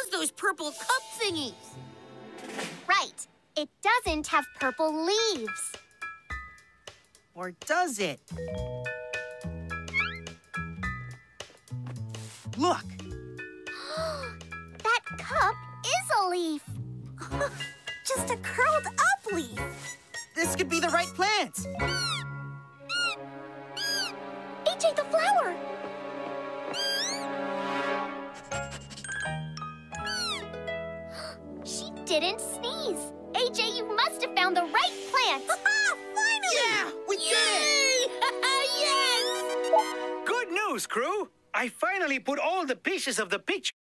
has those purple cup thingies. Right. It doesn't have purple leaves. Or does it? Look! That cup is a leaf. Just a curled up leaf. This could be the right plant. AJ, the flower. She didn't sneeze. AJ, you must have found the right plant. Finally! Yeah, we did it! Yes! Good news, crew! I finally put all the pieces of the picture